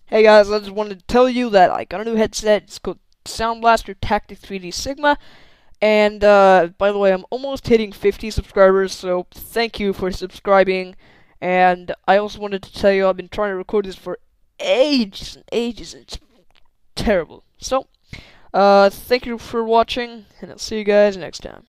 Hey guys, I just wanted to tell you that I got a new headset. It's called Sound Blaster Tactic 3D Sigma. And by the way, I'm almost hitting 50 subscribers, so thank you for subscribing. And I also wanted to tell you I've been trying to record this for ages and ages, and it's terrible. So, thank you for watching, and I'll see you guys next time.